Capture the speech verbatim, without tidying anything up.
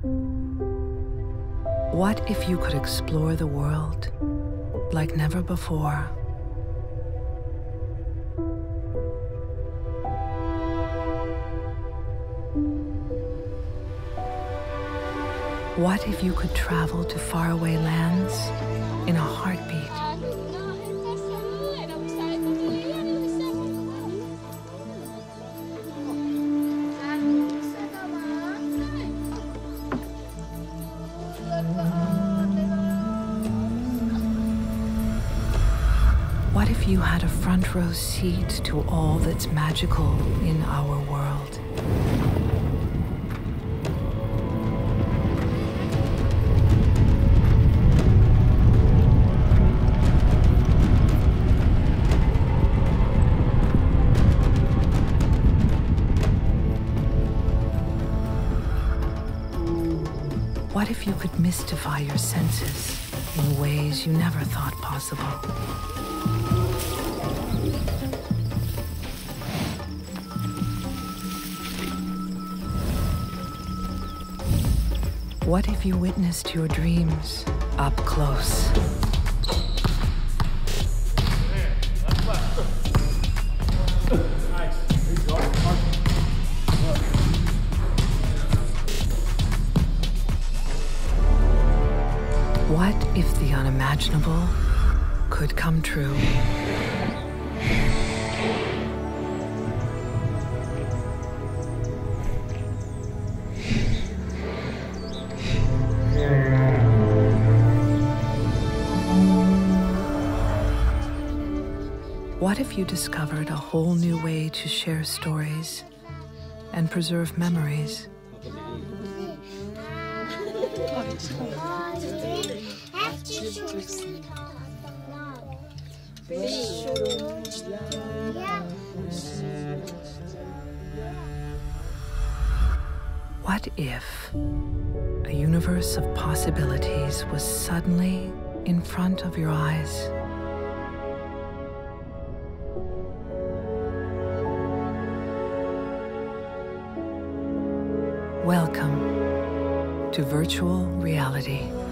What if you could explore the world like never before? What if you could travel to faraway lands in a heartbeat? What if you had a front row seat to all that's magical in our world? What if you could mystify your senses in ways you never thought possible? What if you witnessed your dreams up close? What if the unimaginable could come true? What if you discovered a whole new way to share stories and preserve memories? What if a universe of possibilities was suddenly in front of your eyes? Welcome to virtual reality.